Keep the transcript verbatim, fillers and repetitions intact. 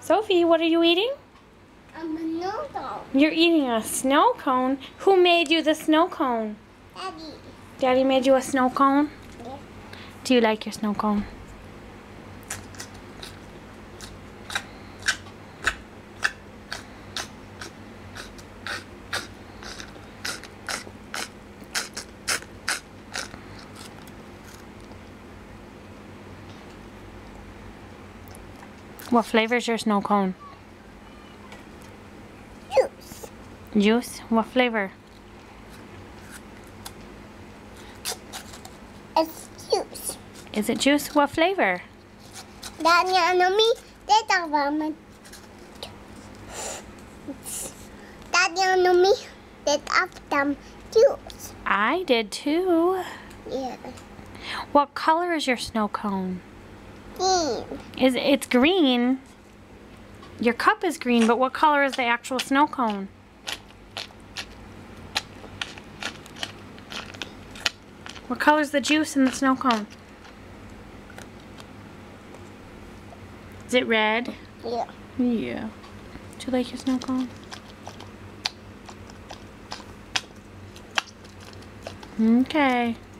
Sophie, what are you eating? A snow cone. You're eating a snow cone? Who made you the snow cone? Daddy. Daddy made you a snow cone? Yeah. Do you like your snow cone? What flavor is your snow cone? Juice. Juice? What flavor? It's juice. Is it juice? What flavor? Daddy, ano mi? Teta ramen. Daddy, ano mi? Teta tam juice. I did too. Yeah. What color is your snow cone? Green. Is it's green? Your cup is green, but what color is the actual snow cone? What color is the juice in the snow cone? Is it red? Yeah. Yeah. Do you like your snow cone? Okay.